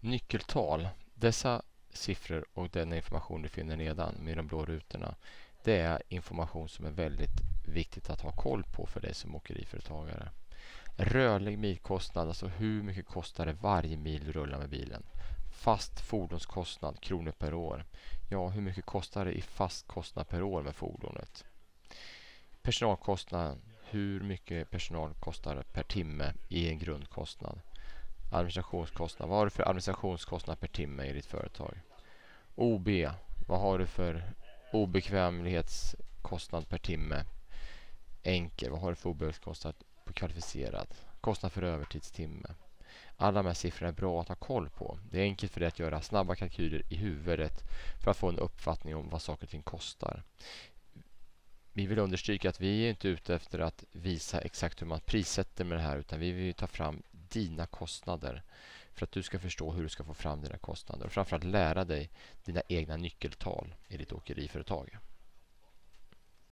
Nyckeltal. Dessa siffror och den information du finner nedan med de blå rutorna, det är information som är väldigt viktigt att ha koll på för dig som åkeriföretagare. Rörlig milkostnad, alltså hur mycket kostar det varje mil du rullar med bilen. Fast fordonskostnad, kronor per år. Ja, hur mycket kostar det i fast kostnad per år med fordonet? Personalkostnad, hur mycket personal kostar per timme i en grundkostnad. Administrationskostnad, vad har du för administrationskostnad per timme i ditt företag? OB, vad har du för obekvämlighetskostnad per timme? Enkel, vad har du för obekvämlighetskostnad på kvalificerad? Kostnad för övertidstimme. Alla de här siffrorna är bra att ha koll på. Det är enkelt för dig att göra snabba kalkyler i huvudet för att få en uppfattning om vad saker och ting kostar. Vi vill understryka att vi är inte ute efter att visa exakt hur man prissätter med det här, utan vi vill ta fram dina kostnader för att du ska förstå hur du ska få fram dina kostnader och framförallt lära dig dina egna nyckeltal i ditt åkeriföretag.